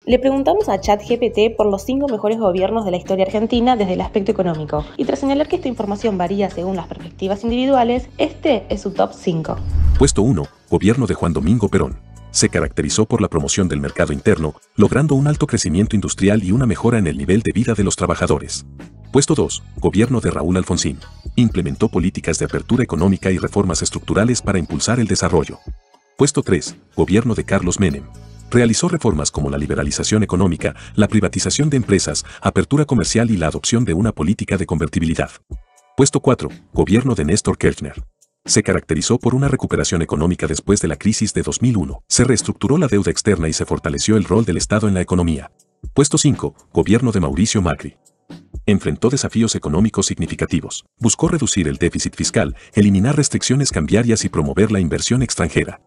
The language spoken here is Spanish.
Le preguntamos a ChatGPT por los 5 mejores gobiernos de la historia argentina desde el aspecto económico, y tras señalar que esta información varía según las perspectivas individuales, este es su top 5. Puesto 1. Gobierno de Juan Domingo Perón. Se caracterizó por la promoción del mercado interno, logrando un alto crecimiento industrial y una mejora en el nivel de vida de los trabajadores. Puesto 2. Gobierno de Raúl Alfonsín. Implementó políticas de apertura económica y reformas estructurales para impulsar el desarrollo. Puesto 3. Gobierno de Carlos Menem. Realizó reformas como la liberalización económica, la privatización de empresas, apertura comercial y la adopción de una política de convertibilidad. Puesto 4. Gobierno de Néstor Kirchner. Se caracterizó por una recuperación económica después de la crisis de 2001. Se reestructuró la deuda externa y se fortaleció el rol del Estado en la economía. Puesto 5. Gobierno de Mauricio Macri. Enfrentó desafíos económicos significativos. Buscó reducir el déficit fiscal, eliminar restricciones cambiarias y promover la inversión extranjera.